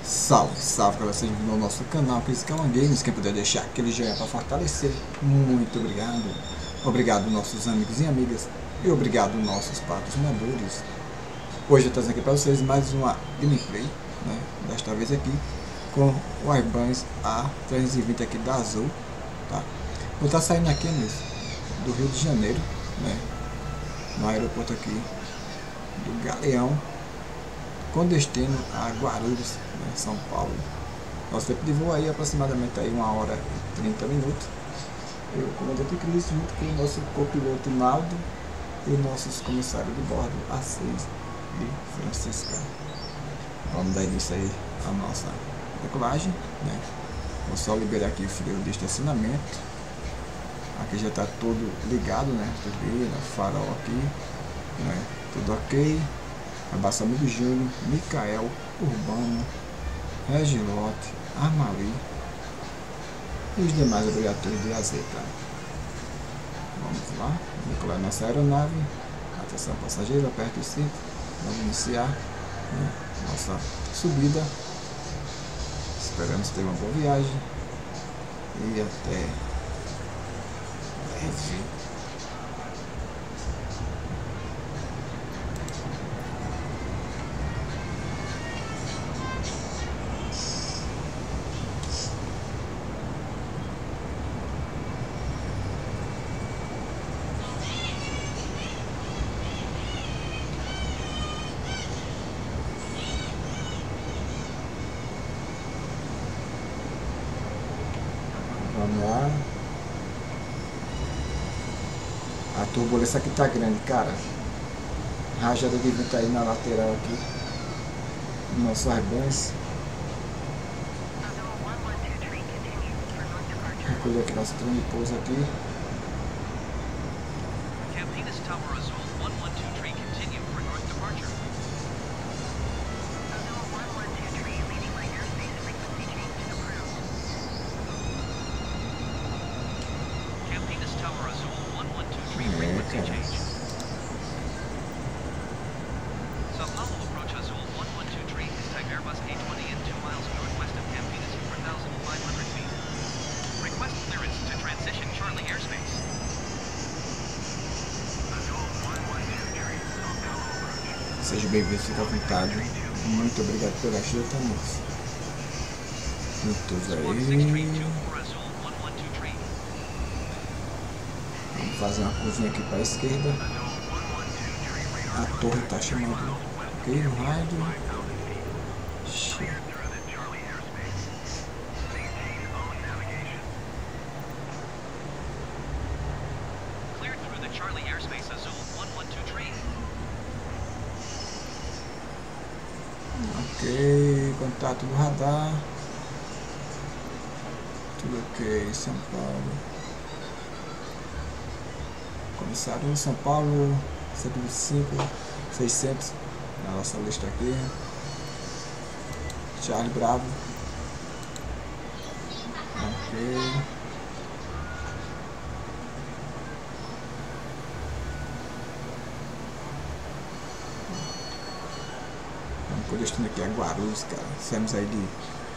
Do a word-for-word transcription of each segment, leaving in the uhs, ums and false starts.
Salve, salve para vocês no nosso canal Criscala Games. Quem puder deixar aquele joinha para fortalecer, muito obrigado. Obrigado nossos amigos e amigas e obrigado nossos patrocinadores. Hoje eu trago aqui para vocês mais uma gameplay, né? Desta vez aqui com o Airbus A trezentos e vinte aqui da Azul, tá? Vou estar saindo aqui mesmo do Rio de Janeiro, né? No aeroporto aqui do Galeão, com destino a Guarulhos, né, São Paulo. Nosso tempo de voo aí é aproximadamente aí uma hora e trinta minutos. Eu, comandante Cris, junto com o nosso copiloto Naldo e nossos comissários de bordo, A seis de Francisca. Vamos dar início aí à nossa decolagem, né? Vou só liberar aqui o freio de estacionamento. Aqui já está tudo ligado, né? Turbina, farol aqui, né? Tudo ok. Abraço amigo Júnior, Micael, Urbano, Regilote, Armali e os demais obrigatórios de azeite, tá? Vamos lá, decolar nossa aeronave. Atenção passageiro, aperte o cinto. Vamos iniciar, né, nossa subida. Esperamos ter uma boa viagem e até breve. Vamos lá. A turbulência aqui tá grande, cara. Rajada de vento aí na lateral aqui do nosso Airbus. Recolher aqui nosso trem de pouso aqui. Seja bem-vindo, fica à vontade. Muito obrigado pela ajuda, moça. Muitos aí. Vamos fazer uma curvinha aqui para a esquerda. A torre está chamando. Ok, no rádio. Ok, contato do radar. Tudo ok, São Paulo. Comissário São Paulo, cento e vinte e cinco, seiscentos, na nossa lista aqui. Charlie Bravo. Ok. Com destino aqui a Guarulhos, cara. Saímos aí de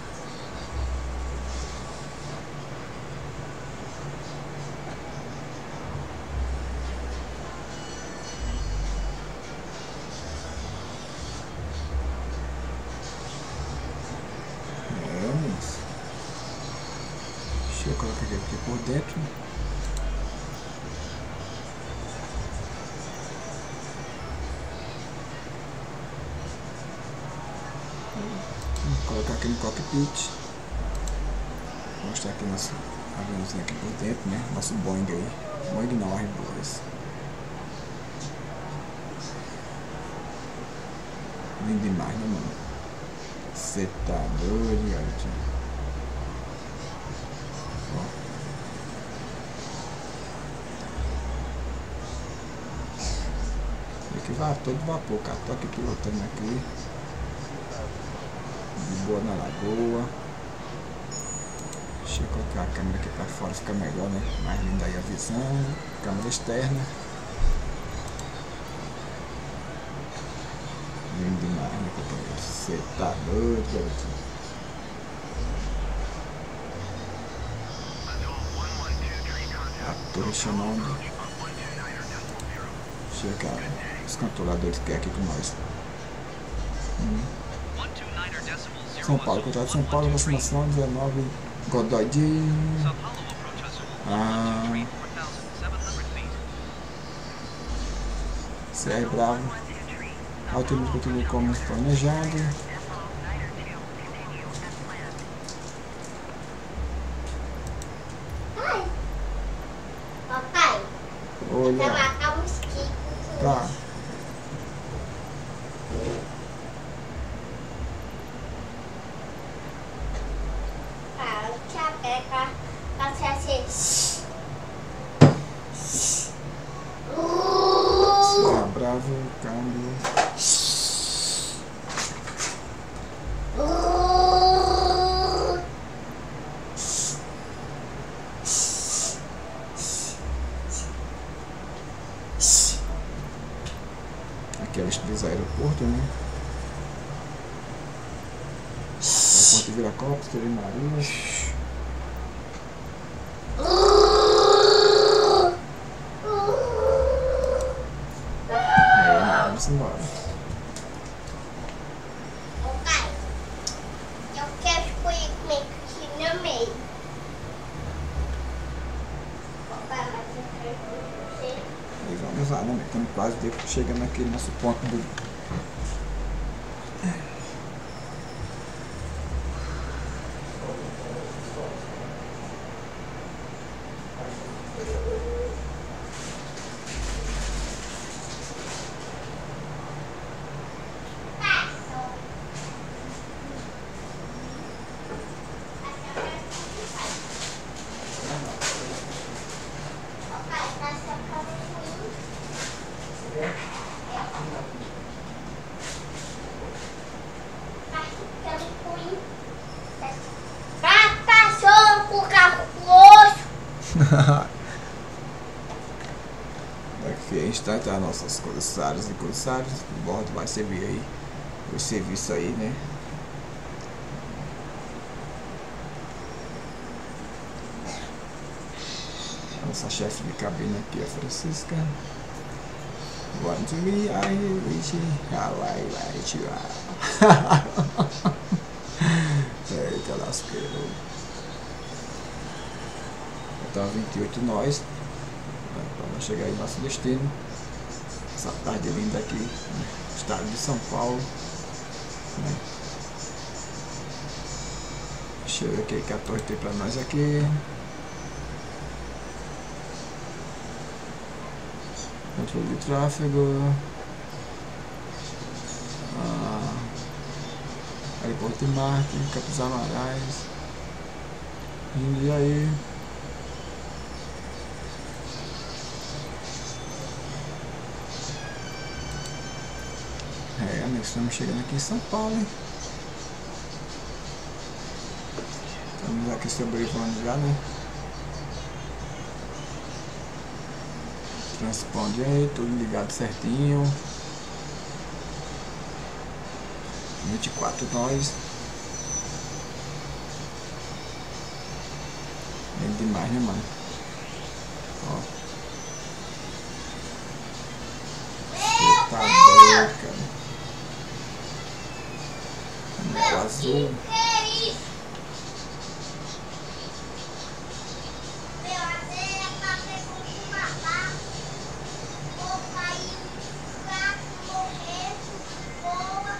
Vamos. Deixa eu colocar aqui por dentro. Vou colocar aqui no cockpit. Vou mostrar aqui nosso aviãozinho aqui por dentro, né? Nosso Boeing aí. Boeing não, Airbus. Lindo demais, né, mano? Você tá doido, garotinho. Aqui vai todo vapor, cara. Tô aqui pilotando aqui. De boa na lagoa. Deixa eu colocar a câmera aqui pra fora, fica melhor, né? Mais linda aí a visão. Câmera externa. Lindo demais, né, companheiro? Você tá doido, garotinho. torre chamando. Chega os controladores que é aqui com nós. Hum. São Paulo, contrato São Paulo, vacinação dezenove, Godoy de... Ah... C R Bravo. Altimus continua como planejado. Ai, papai, olha, vai matar mosquito. tá. Ah, eu te apego pra ser assim. C R Bravo, câmbio. Aquelas três aeroporto, né? Aeroporto de Viracopos, Três Marias. É, vamos embora. Papai, eu quero escolher comer aqui no meio. Papai, mas eu quero com você. E vamos lá, né? Estamos quase chegando aqui no nosso ponto do... Papai, passa pra mim. Ah, passou com o carro roxo. Daqui a instante as nossas corsários e corsários de bordo vai servir aí o serviço aí, né? Nossa chefe de cabine aqui, a Francisca. One to me, I wish I like you. Eita lasqueiro. Então vinte e oito nós. Vamos chegar aí no nosso destino. Essa tarde linda aqui no estado de São Paulo, né? Deixa eu ver o que a torre tem pra nós aqui. Controle de tráfego. Ah, aeroporto de Marte, Campos Amarais. E aí? É, nós estamos chegando aqui em São Paulo, hein? Estamos aqui sobrevoando já, né? Transponde aí, tudo ligado certinho. vinte e quatro nós. Bem demais, né, mano? Ó. Você tá doido, cara. Meu azul. Que é isso? Meu, até é pra pegar um matar. Ou cair um gato, morrer, boa.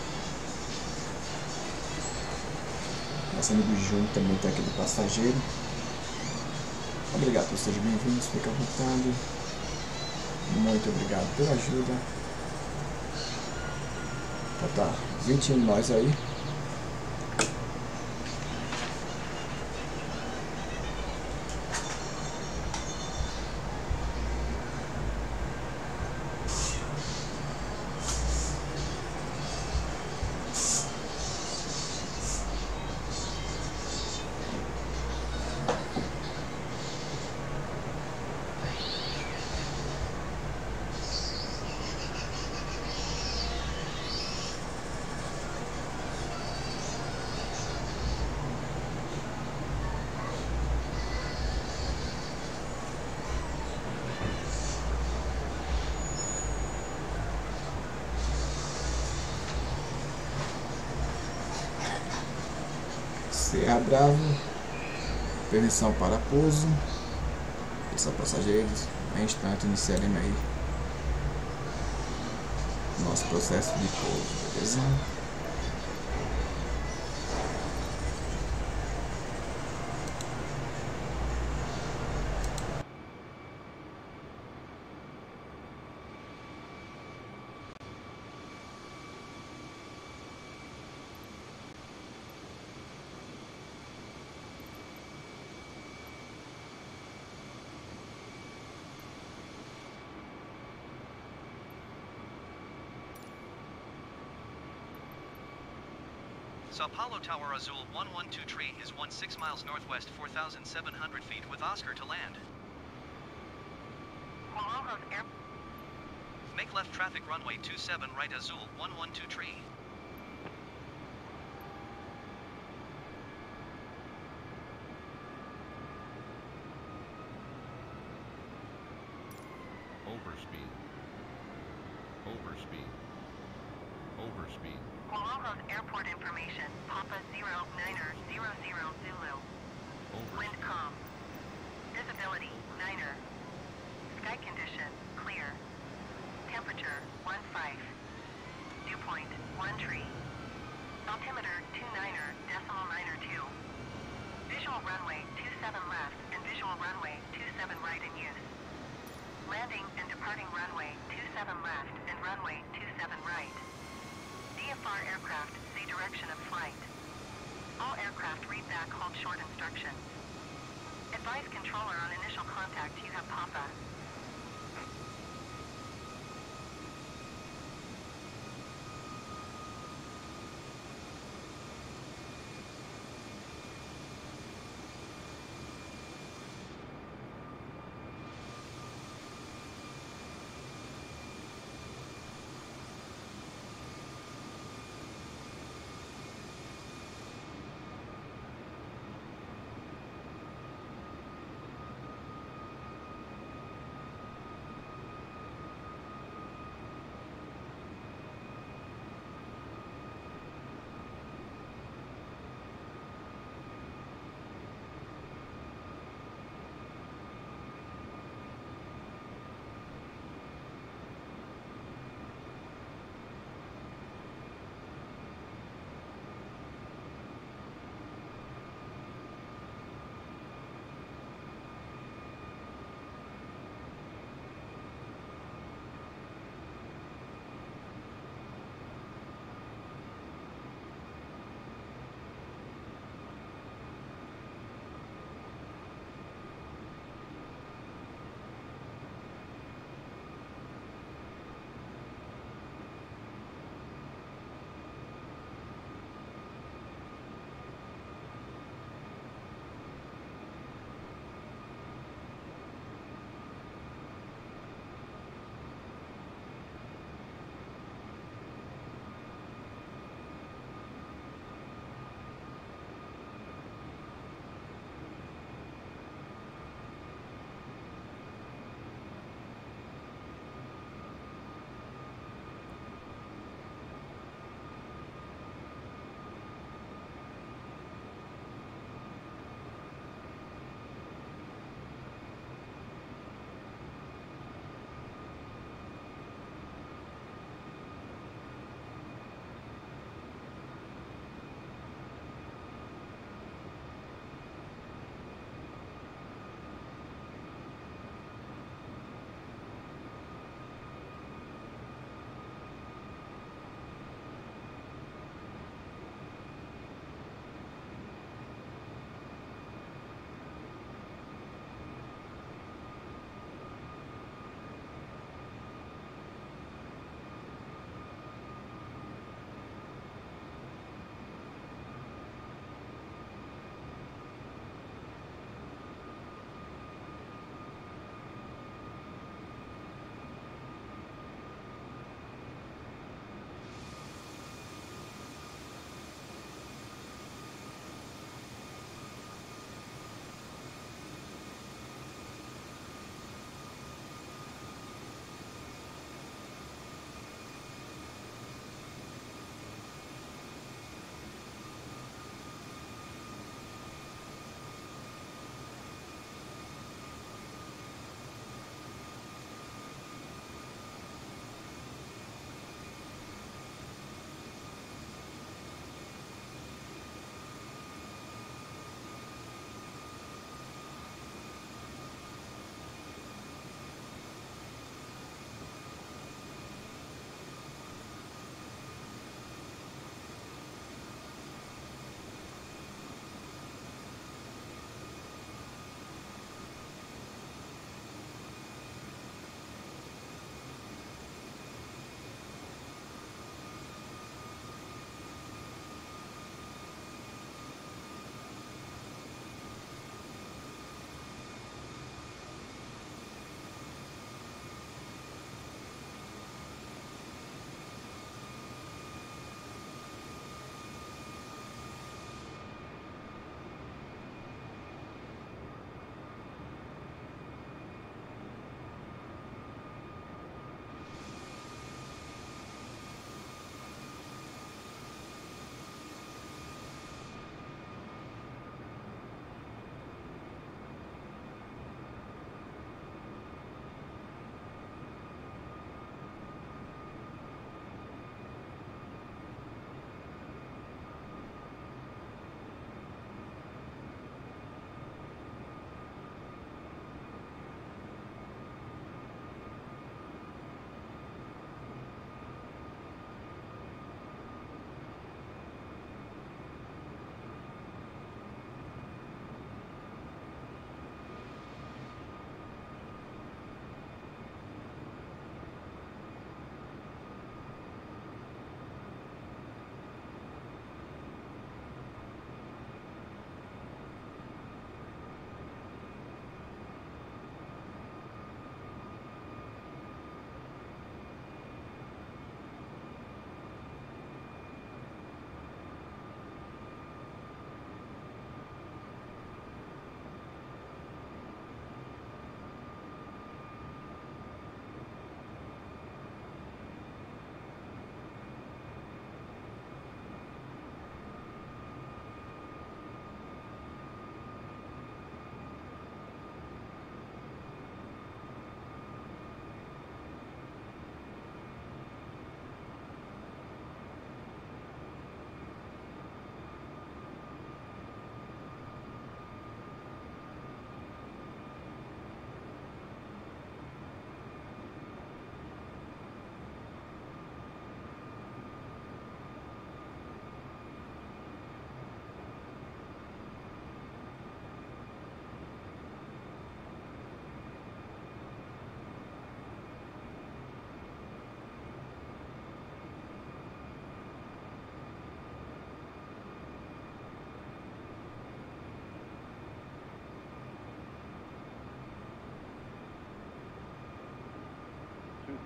Nosso amigo Júnior também tá aqui do passageiro. Obrigado por sejam bem-vindos, fica à vontade. Muito obrigado pela ajuda. Tá, tá, vinte e um nós aí. Sierra Bravo, permissão para pouso. Atenção passageiros, em instante iniciaremos aí nosso processo de pouso, beleza? Sao Paulo Tower Azul one one two tree is one six miles northwest four thousand seven hundred feet with Oscar to land. Make left traffic runway two seven right Azul one one two tree. Overspeed. Overspeed. Overspeed. Guamangos Airport information. Papa zero niner zero zero Zulu. Wind calm. Visibility niner. Sky condition clear. Temperature one five. Dew point one tree. Altimeter two niner decimal niner two. Visual runway two seven left and visual runway two seven right in use. Landing and departing runway two seven left and runway two seven right. D F R aircraft, see direction of flight. All aircraft read back hold short instructions. Advise controller on initial contact you have Papa.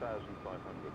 thousand five hundred.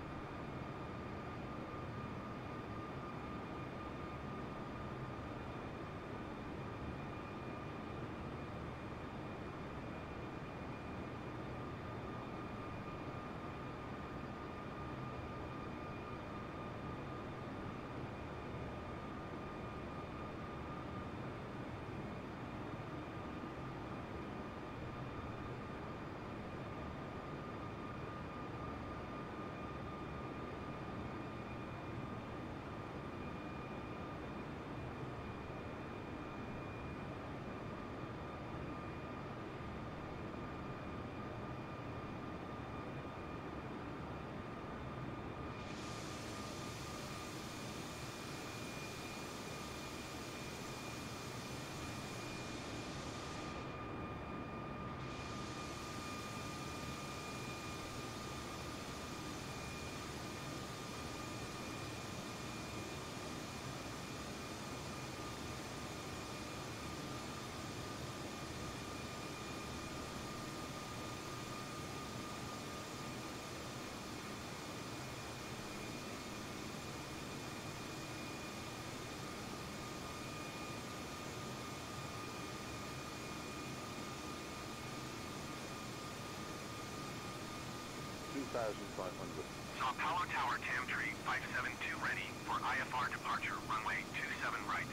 two thousand five hundred. Apollo Tower, Tamtree, five seven two ready for I F R departure, runway two seven right.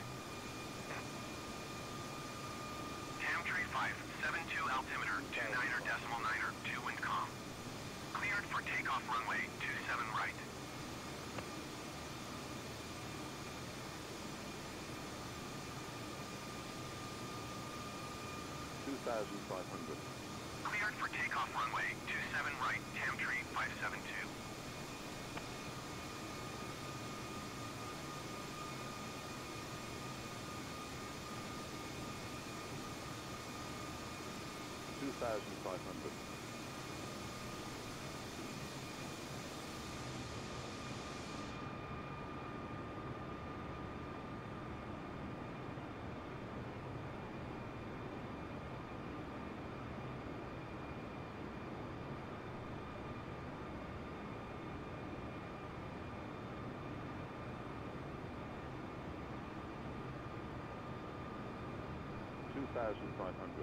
Tamtree five seven two altimeter, two niner decimal niner, two wind calm. Cleared for takeoff, runway two seven right. two thousand five hundred. Cleared for takeoff, runway two seven right, Tamtree five seven two. two thousand five hundred. two thousand five hundred.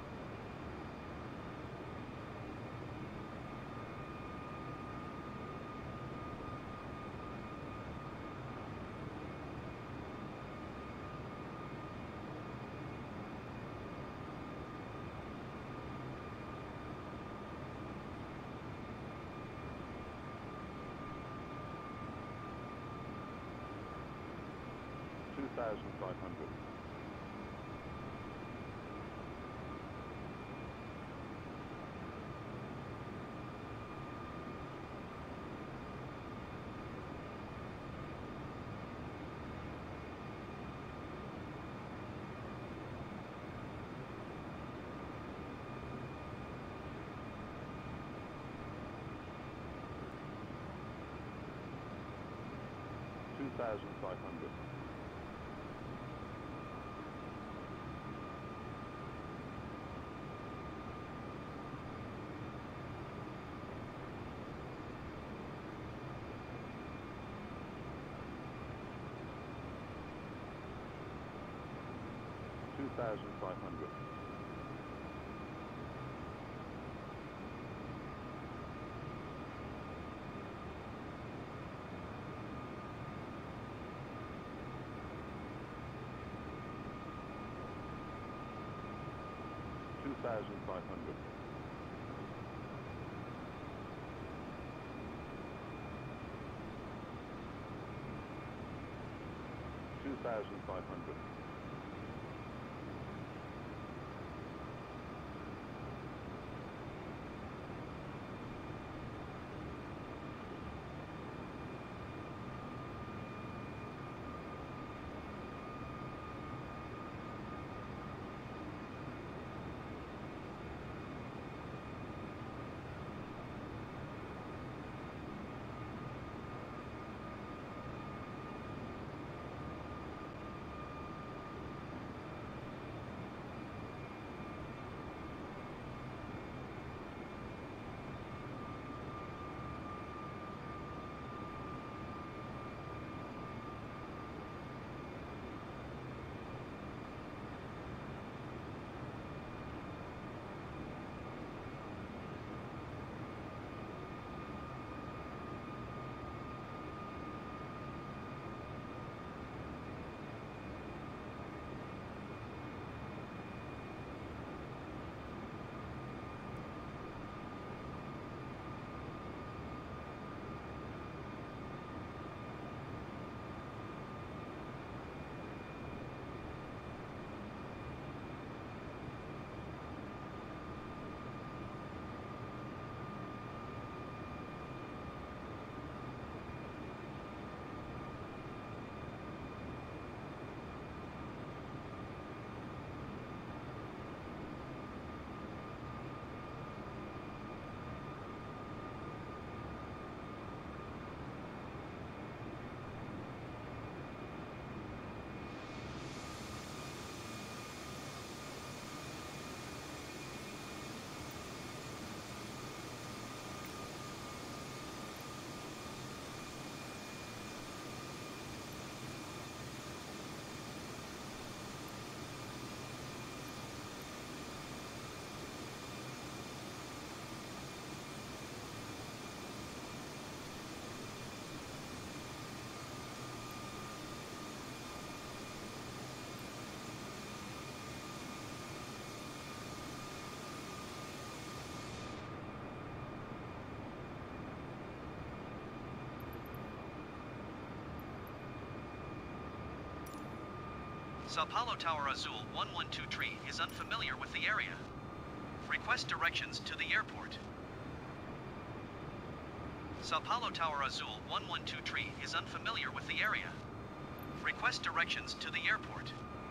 two thousand five hundred. two thousand five hundred. two thousand five hundred. two thousand five hundred. two thousand five hundred. Sao Paulo Tower Azul one one two Tree is unfamiliar with the area. Request directions to the airport. Sao Paulo Tower Azul one one two Tree is unfamiliar with the area. Request directions to the airport.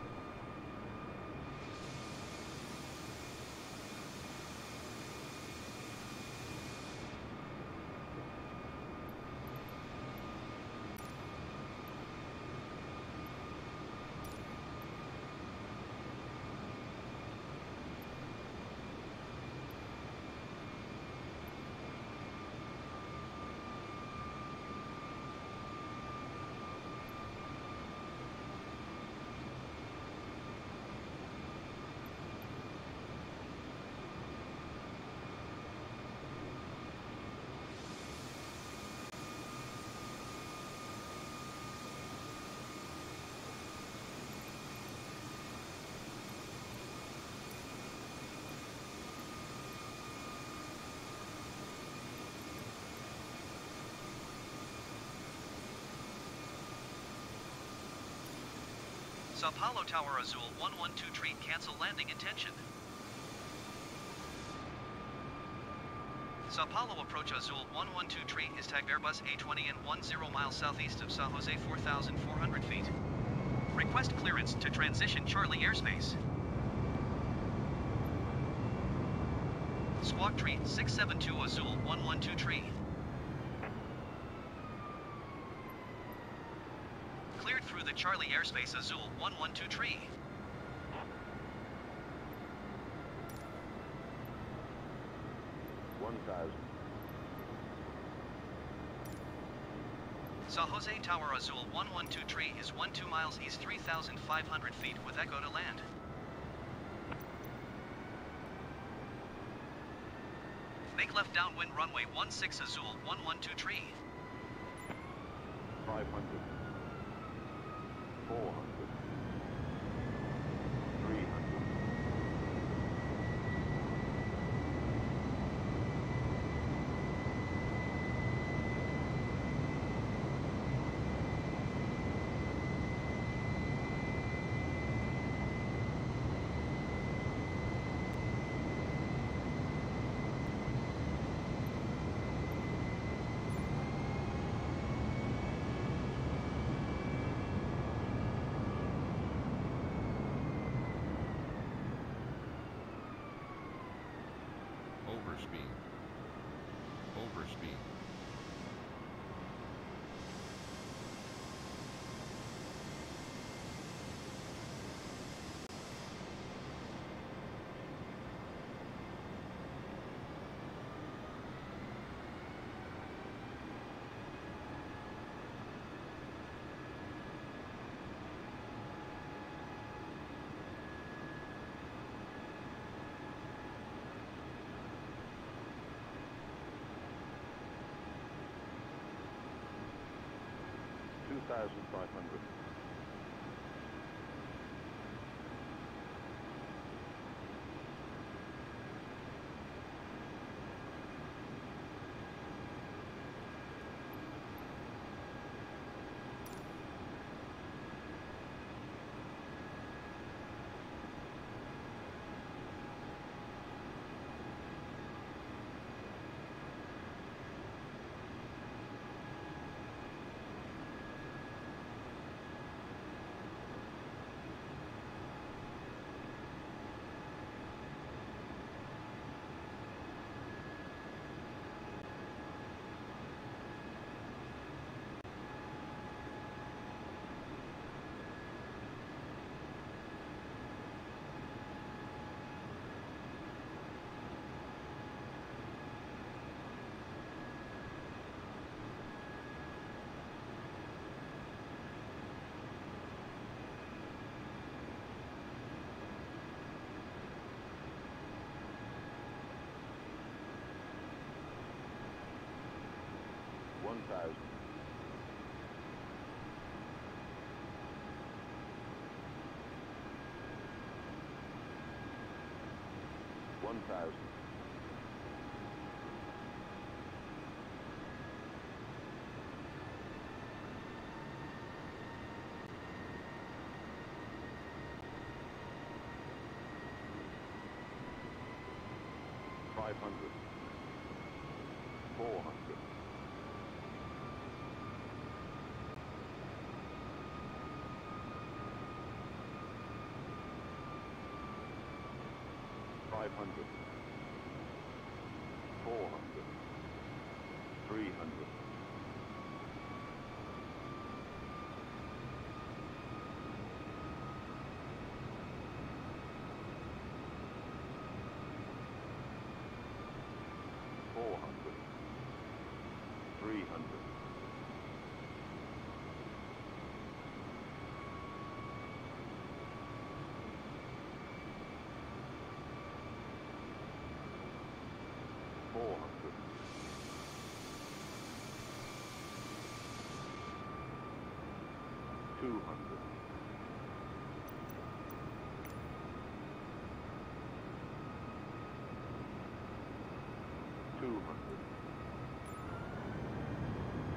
Sao Paulo Tower Azul one one two Tree cancel landing intention. Sao Paulo approach Azul one one two Tree is tagged Airbus A twenty and ten miles southeast of San Jose four thousand four hundred feet. Request clearance to transition Charlie airspace. Squawk Tree six seven two Azul one one two Tree. Cleared through the Charlie airspace Azul one one two Tree. one thousand. San Jose Tower Azul one one two Tree is twelve miles east three thousand five hundred feet with Echo to land. Make left downwind runway one six Azul one one two Tree. five hundred. four hundred. three hundred. Overspeed. Overspeed. two thousand five hundred. one thousand. one thousand. five hundred, four hundred, five hundred, four hundred, three hundred, four hundred, three hundred, four hundred, two hundred, two hundred,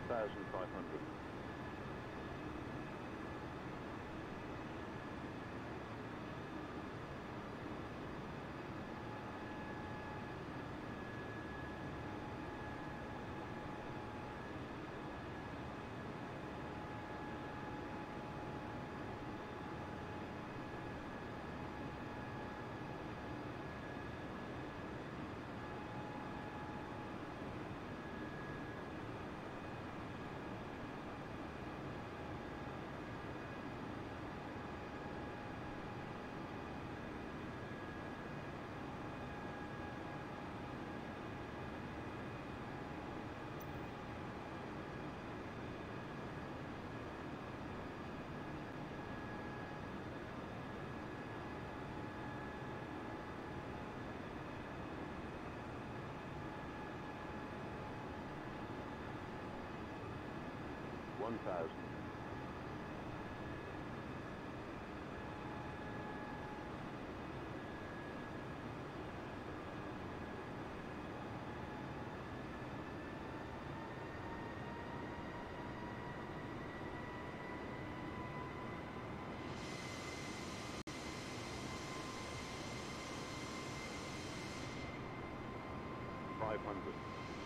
thousand five hundred. One thousand. Five hundred.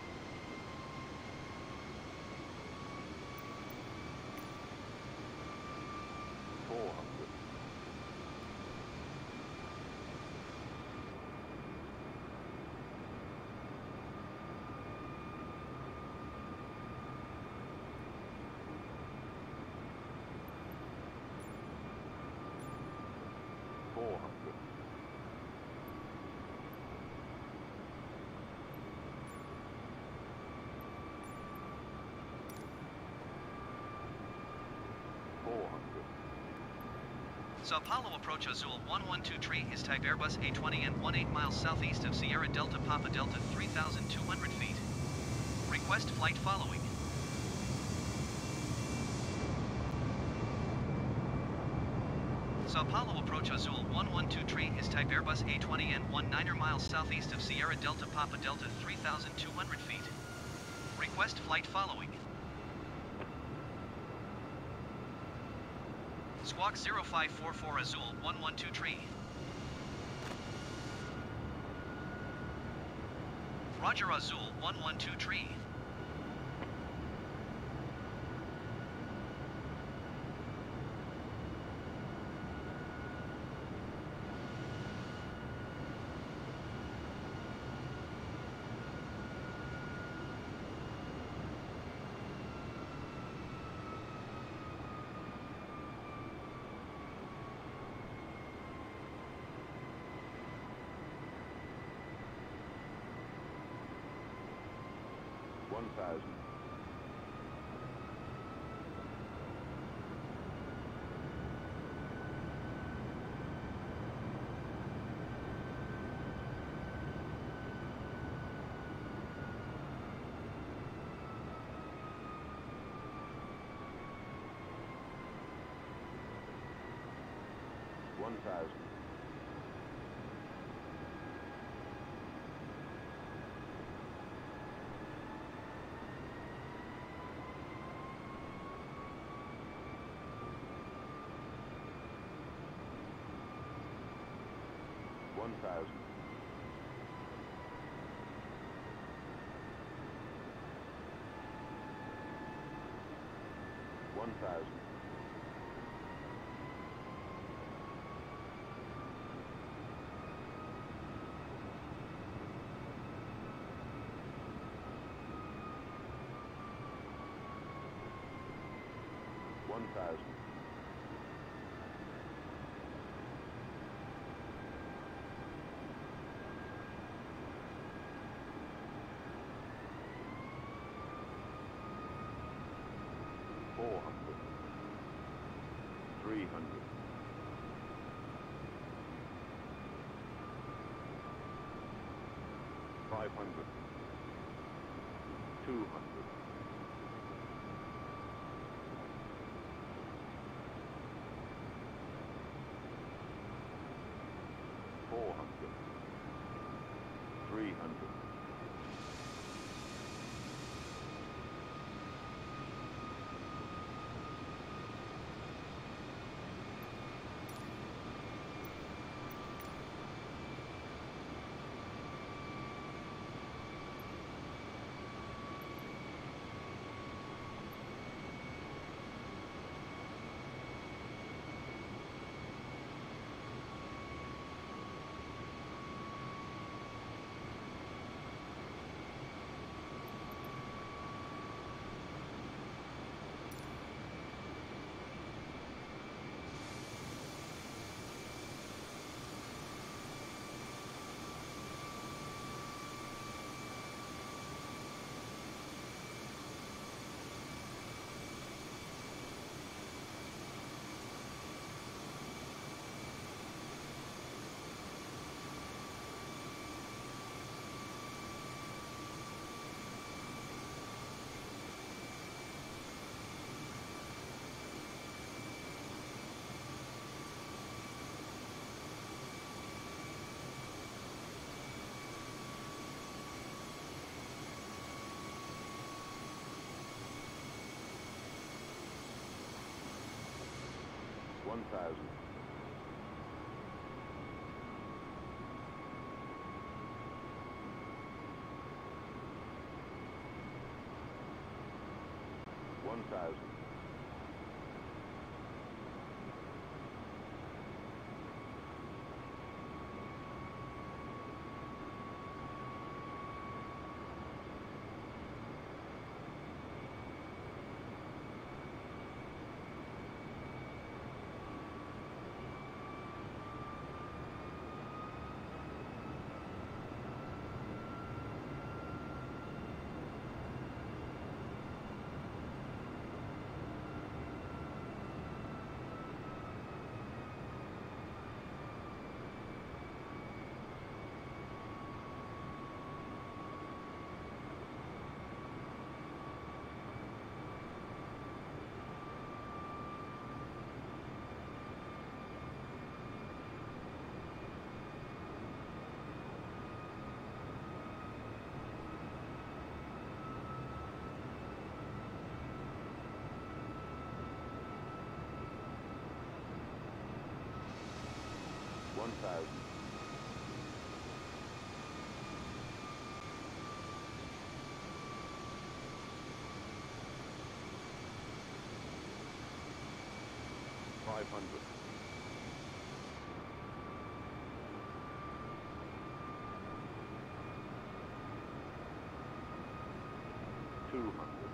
Four hundred. Four hundred. Four hundred. Sao Paulo approach Azul one one two tree is tagged Airbus A twenty and eighteen miles southeast of Sierra Delta Papa Delta three thousand two hundred feet. Request flight following. Sao Paulo approach Azul one one two tree is tagged Airbus A twenty and nineteen miles southeast of Sierra Delta Papa Delta three thousand two hundred feet. Request flight following. Squawk zero five four four Azul one one two tree. Roger Azul one one two tree. One thousand. One thousand. One thousand. One thousand. One thousand. Four hundred. Three hundred. Five hundred. Two hundred. Four hundred. Three hundred. One thousand. One thousand. One thousand. Five hundred. Two hundred.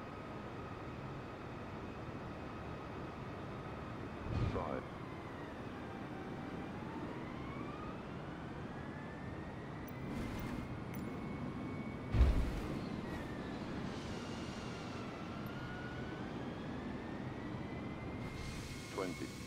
Five. Twenty.